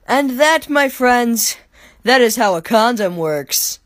And that, my friends, that is how a condom works.